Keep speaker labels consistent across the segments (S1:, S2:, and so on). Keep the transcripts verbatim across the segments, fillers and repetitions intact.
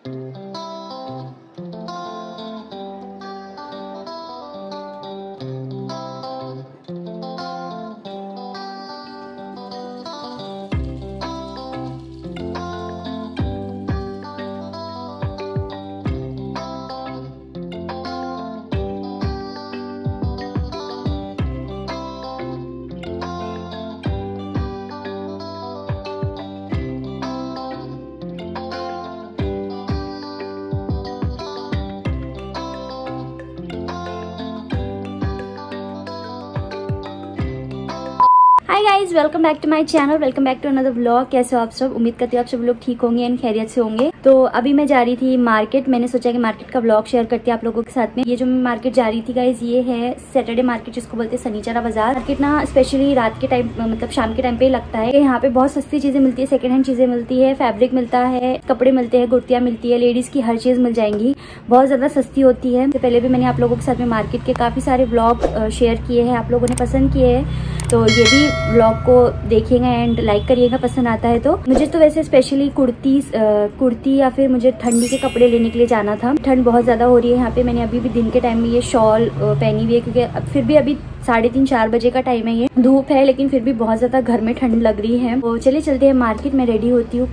S1: Hi guys, welcome back to my channel, welcome back to another vlog. कैसे हो आप सब? उम्मीद करती हूँ आप सब लोग ठीक होंगे एंड खैरियत से होंगे। तो अभी मैं जा रही थी मार्केट। मैंने सोचा कि मार्केट का व्लॉग शेयर करती हूँ आप लोगों के साथ में। ये जो मैं मार्केट जा रही थी गाइज, ये है सैटरडे मार्केट, जिसको बोलते हैं सनीचरा बाजार। मार्केट ना स्पेशली रात के टाइम, मतलब शाम के टाइम पे लगता है। यहाँ पे बहुत सस्ती चीजें मिलती है, सेकंड हैंड चीजें मिलती है, फैब्रिक मिलता है, कपड़े मिलते हैं, कुर्तियाँ मिलती है, लेडीज की हर चीज मिल जाएंगी, बहुत ज्यादा सस्ती होती है। तो पहले भी मैंने आप लोगों के साथ में मार्केट के काफी सारे व्लॉग शेयर किए हैं, आप लोगों ने पसंद किए हैं, तो ये भी व्लॉग को देखिएगा एंड लाइक करिएगा पसंद आता है तो। मुझे तो वैसे स्पेशली कुर्ती कुर्ती या फिर मुझे ठंडी के कपड़े लेने के लिए जाना था। ठंड बहुत ज्यादा हो रही है यहाँ पे। मैंने अभी भी दिन के टाइम में ये शॉल पहनी हुई है, क्योंकि अब फिर भी अभी साढ़े तीन चार बजे का टाइम है, ये धूप है लेकिन फिर भी बहुत ज्यादा घर में ठंड लग रही है। तो चलिए चलते हैं मार्केट में, रेडी होती हूँ।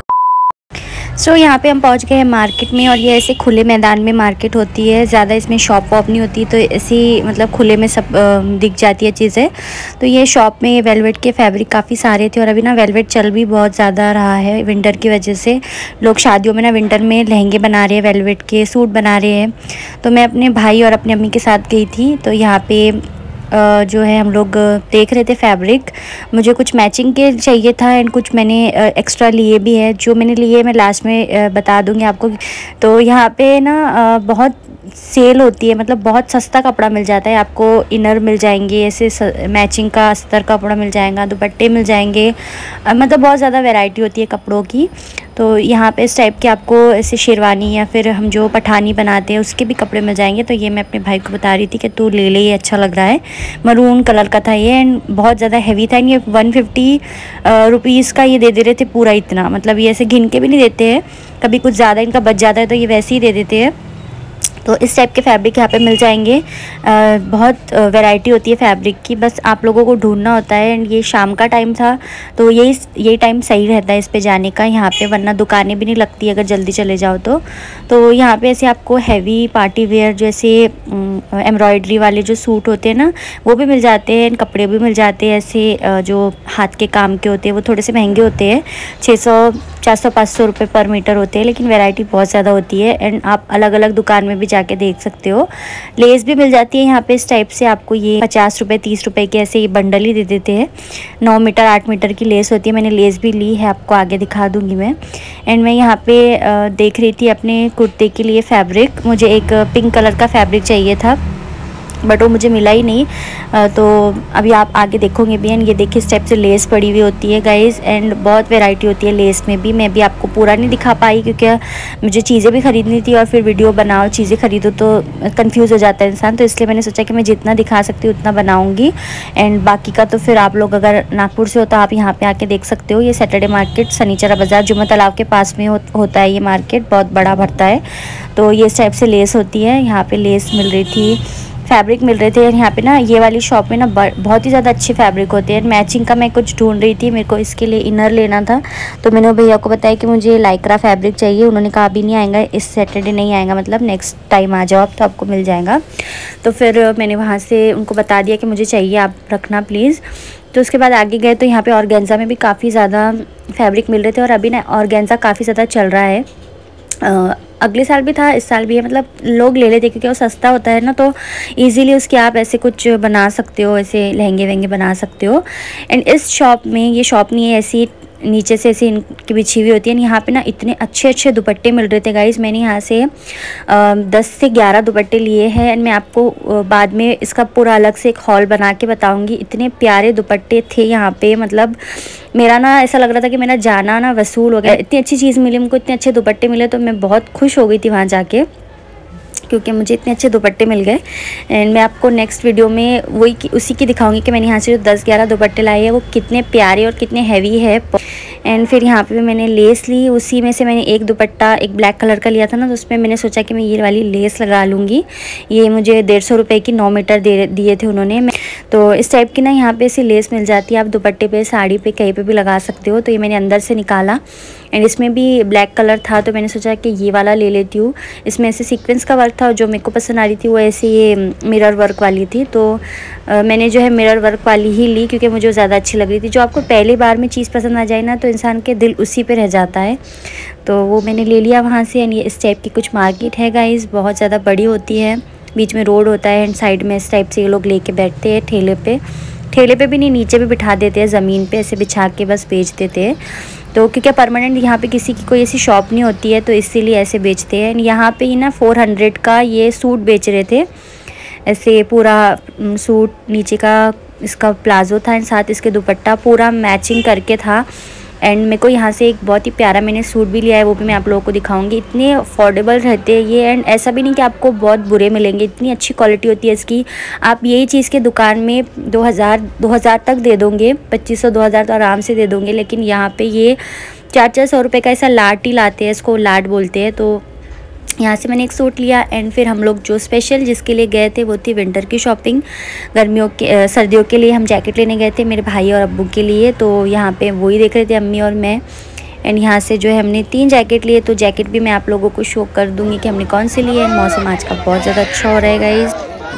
S1: सो so, यहाँ पे हम पहुँच गए हैं मार्केट में, और ये ऐसे खुले मैदान में मार्केट होती है, ज़्यादा इसमें शॉप वॉप नहीं होती, तो ऐसी मतलब खुले में सब दिख जाती है चीज़ें। तो ये शॉप में वेलवेट के फैब्रिक काफ़ी सारे थे, और अभी ना वेलवेट चल भी बहुत ज़्यादा रहा है विंटर की वजह से। लोग शादियों में ना विंटर में लहंगे बना रहे हैं, वेलवेट के सूट बना रहे हैं। तो मैं अपने भाई और अपनी अम्मी के साथ गई थी, तो यहाँ पे Uh, जो है हम लोग देख रहे थे फैब्रिक। मुझे कुछ मैचिंग के चाहिए था एंड कुछ मैंने एक्स्ट्रा लिए भी है। जो मैंने लिए मैं लास्ट में uh, बता दूंगी आपको। तो यहाँ पे ना uh, बहुत सेल होती है, मतलब बहुत सस्ता कपड़ा मिल जाता है आपको। इनर मिल जाएंगे, ऐसे मैचिंग का अस्तर का कपड़ा मिल जाएगा, दुपट्टे मिल जाएंगे, uh, मतलब बहुत ज़्यादा वैरायटी होती है कपड़ों की। तो यहाँ पे इस टाइप के आपको ऐसे शेरवानी या फिर हम जो पठानी बनाते हैं उसके भी कपड़े मिल जाएंगे। तो ये मैं अपने भाई को बता रही थी कि तू ले ले, ये अच्छा लग रहा है। मरून कलर का था ये एंड बहुत ज़्यादा हैवी था। ये वन फिफ्टी रुपीज़ का ये दे दे रहे थे पूरा इतना, मतलब ये ऐसे गिन के भी नहीं देते हैं। कभी कुछ ज़्यादा इनका बच जाता है तो ये वैसे ही दे देते हैं। तो इस टाइप के फैब्रिक यहाँ पे मिल जाएंगे। आ, बहुत वैरायटी होती है फैब्रिक की, बस आप लोगों को ढूंढना होता है। एंड ये शाम का टाइम था तो यही यही टाइम सही रहता है इस पे जाने का यहाँ पे, वरना दुकानें भी नहीं लगती अगर जल्दी चले जाओ तो। तो यहाँ पे ऐसे आपको हैवी पार्टी वेयर जैसे एम्ब्रॉयडरी वाले जो सूट होते हैं ना, वो भी मिल जाते हैं, कपड़े भी मिल जाते हैं। ऐसे जो हाथ के काम के होते हैं वो थोड़े से महंगे होते हैं, छः सौ चार सौ पाँच सौ रुपये पर मीटर होते हैं, लेकिन वैरायटी बहुत ज़्यादा होती है। एंड आप अलग अलग दुकान में भी जाके देख सकते हो। लेस भी मिल जाती है यहाँ पे इस टाइप से। आपको ये पचास रुपये तीस रुपये के ऐसे ये बंडल ही दे देते हैं। नौ मीटर आठ मीटर की लेस होती है। मैंने लेस भी ली है, आपको आगे दिखा दूँगी मैं। एंड मैं यहाँ पे देख रही थी अपने कुर्ते के लिए फैब्रिक। मुझे एक पिंक कलर का फैब्रिक चाहिए था बट वो मुझे मिला ही नहीं। तो अभी आप आगे देखोगे भी। एंड ये देखिए इस टाइप से लेस पड़ी हुई होती है गाइस, एंड बहुत वैरायटी होती है लेस में भी। मैं भी आपको पूरा नहीं दिखा पाई क्योंकि मुझे चीज़ें भी ख़रीदनी थी, और फिर वीडियो बनाओ चीज़ें ख़रीदो तो कंफ्यूज हो जाता है इंसान। तो इसलिए मैंने सोचा कि मैं जितना दिखा सकती हूँ उतना बनाऊँगी। एंड बाकी का तो फिर आप लोग अगर नागपुर से हो तो आप यहाँ पर आके देख सकते हो। ये सैटरडे मार्केट सनीचरा बाज़ार जुम्मा तालाब के पास में हो, होता है ये मार्केट, बहुत बड़ा भरता है। तो ये इस टाइप से लेस होती है। यहाँ पर लेस मिल रही थी, फैब्रिक मिल रहे थे। यहाँ पे ना ये वाली शॉप में ना बहुत ही ज़्यादा अच्छे फैब्रिक होते हैं। मैचिंग का मैं कुछ ढूंढ रही थी, मेरे को इसके लिए इनर लेना था। तो मैंने भैया को बताया कि मुझे लाइक्रा फैब्रिक चाहिए। उन्होंने कहा अभी नहीं आएगा, इस सैटरडे नहीं आएगा, मतलब नेक्स्ट टाइम आ जाओ आप तो आपको मिल जाएगा। तो फिर मैंने वहाँ से उनको बता दिया कि मुझे चाहिए, आप रखना प्लीज़। तो उसके बाद आगे गए तो यहाँ पर ऑर्गेन्जा में भी काफ़ी ज़्यादा फैब्रिक मिल रहे थे, और अभी ना ऑर्गेन्जा काफ़ी ज़्यादा चल रहा है। आ, अगले साल भी था, इस साल भी है, मतलब लोग ले लेते क्योंकि वो सस्ता होता है ना, तो इजीली उसके आप ऐसे कुछ बना सकते हो, ऐसे लहंगे वहंगे बना सकते हो। एंड इस शॉप में, ये शॉप नहीं है, ऐसी नीचे से ऐसे इनकी बिछी हुई होती है। यहाँ पे ना इतने अच्छे अच्छे दुपट्टे मिल रहे थे गाइस। मैंने यहाँ से आ, दस से ग्यारह दुपट्टे लिए हैं। एंड मैं आपको आ, बाद में इसका पूरा अलग से एक हॉल बना के बताऊँगी। इतने प्यारे दुपट्टे थे यहाँ पे, मतलब मेरा ना ऐसा लग रहा था कि मेरा जाना ना वसूल हो गया। इतनी अच्छी चीज़ मिली मुझको, इतने अच्छे दुपट्टे मिले, तो मैं बहुत खुश हो गई थी वहाँ जाके, क्योंकि मुझे इतने अच्छे दुपट्टे मिल गए। एंड मैं आपको नेक्स्ट वीडियो में वही उसी की दिखाऊंगी कि मैंने यहाँ से जो दस ग्यारह दुपट्टे लाए हैं वो कितने प्यारे और कितने हैवी है। एंड फिर यहाँ पे भी मैंने लेस ली, उसी में से मैंने एक दुपट्टा एक ब्लैक कलर का लिया था ना, तो उसमें मैंने सोचा कि मैं ये वाली लेस लगा लूँगी। ये मुझे डेढ़ सौ रुपये की नौ मीटर दे दिए थे उन्होंने। तो इस टाइप की ना यहाँ पे ऐसी लेस मिल जाती है, आप दुपट्टे पे साड़ी पे कहीं पे भी लगा सकते हो। तो ये मैंने अंदर से निकाला एंड इसमें भी ब्लैक कलर था, तो मैंने सोचा कि ये वाला ले लेती हूँ। इसमें ऐसे सीक्वेंस का वर्क था और जो मेरे को पसंद आ रही थी वो ऐसे ये मिरर वर्क वाली थी। तो आ, मैंने जो है मिरर वर्क वाली ही ली क्योंकि मुझे ज़्यादा अच्छी लग रही थी। जो आपको पहली बार में चीज़ पसंद आ जाए ना तो इंसान के दिल उसी पे रह जाता है। तो वो मैंने ले लिया वहाँ से। एंड ये इस टाइप की कुछ मार्केट है गाइज़, बहुत ज़्यादा बड़ी होती है, बीच में रोड होता है एंड साइड में इस टाइप से ये लोग लेके बैठते हैं ठेले पे। ठेले पे भी नहीं, नीचे भी बिठा देते हैं, ज़मीन पे ऐसे बिछा के बस बेच देते हैं। तो क्योंकि परमानेंट यहाँ पे किसी की कोई ऐसी शॉप नहीं होती है तो इसीलिए ऐसे बेचते हैं। यहाँ पे ही ना फोर हंड्रेड का ये सूट बेच रहे थे, ऐसे पूरा सूट नीचे का इसका प्लाजो था एंड साथ इसके दुपट्टा पूरा मैचिंग करके था। एंड मेरे को यहाँ से एक बहुत ही प्यारा मैंने सूट भी लिया है, वो भी मैं आप लोगों को दिखाऊंगी। इतने अफोर्डेबल रहते हैं ये एंड ऐसा भी नहीं कि आपको बहुत बुरे मिलेंगे, इतनी अच्छी क्वालिटी होती है इसकी। आप यही चीज़ के दुकान में दो हज़ार दो हज़ार तक दे दोगे, पच्चीस सौ दो हज़ार तो आराम से दे दोगे, लेकिन यहाँ पे ये चार चार सौ रुपये का ऐसा लाट ही लाते हैं, इसको लाट बोलते हैं। तो यहाँ से मैंने एक सूट लिया एंड फिर हम लोग जो स्पेशल जिसके लिए गए थे वो थी विंटर की शॉपिंग। गर्मियों के सर्दियों के लिए हम जैकेट लेने गए थे मेरे भाई और अब्बू के लिए। तो यहाँ पे वही देख रहे थे अम्मी और मैं। एंड यहाँ से जो है हमने तीन जैकेट लिए, तो जैकेट भी मैं आप लोगों को शो कर दूँगी कि हमने कौन से लिए। मौसम आज का बहुत ज़्यादा अच्छा हो रहा है गाइस।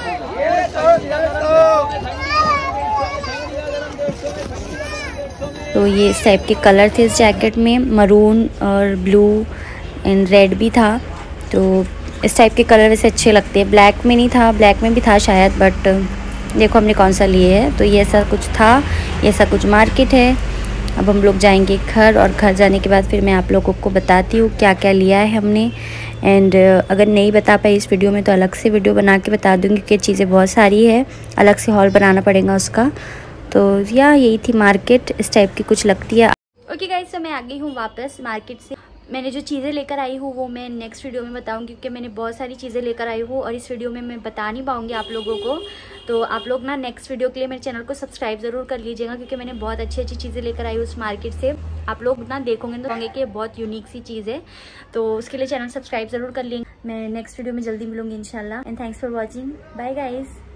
S1: तो ये इस टाइप के कलर थे इस जैकेट में, मरून और ब्लू एंड रेड भी था। तो इस टाइप के कलर वैसे अच्छे लगते हैं। ब्लैक में नहीं था, ब्लैक में भी था शायद, बट देखो हमने कौन सा लिए है। तो ये ऐसा कुछ था, ये ऐसा कुछ मार्केट है। अब हम लोग जाएंगे घर और घर जाने के बाद फिर मैं आप लोगों को बताती हूँ क्या क्या लिया है हमने। एंड अगर नहीं बता पाई इस वीडियो में तो अलग से वीडियो बना के बता दूँगी क्योंकि चीज़ें बहुत सारी है, अलग से हॉल बनाना पड़ेगा उसका। तो या यही थी मार्केट, इस टाइप की कुछ लगती है। ओके गाइस, तो मैं आ गई हूँ वापस मार्केट से। मैंने जो चीज़ें लेकर आई हूँ वो मैं नेक्स्ट वीडियो में बताऊँगी क्योंकि मैंने बहुत सारी चीज़ें लेकर आई हूँ और इस वीडियो में मैं बता नहीं पाऊँगी आप लोगों को। तो आप लोग ना नेक्स्ट वीडियो के लिए मेरे चैनल को सब्सक्राइब ज़रूर कर लीजिएगा क्योंकि मैंने बहुत अच्छी अच्छी चीज़ें लेकर आई हूँ उस मार्केट से। आप लोग ना देखोगे तो कहोगे कि बहुत यूनिक सी चीज़ है, तो उसके लिए चैनल सब्सक्राइब ज़रूर कर लेंगे। मैं नेक्स्ट वीडियो में जल्दी मिलूँगी इंशाल्लाह। And thanks for watching, bye guys.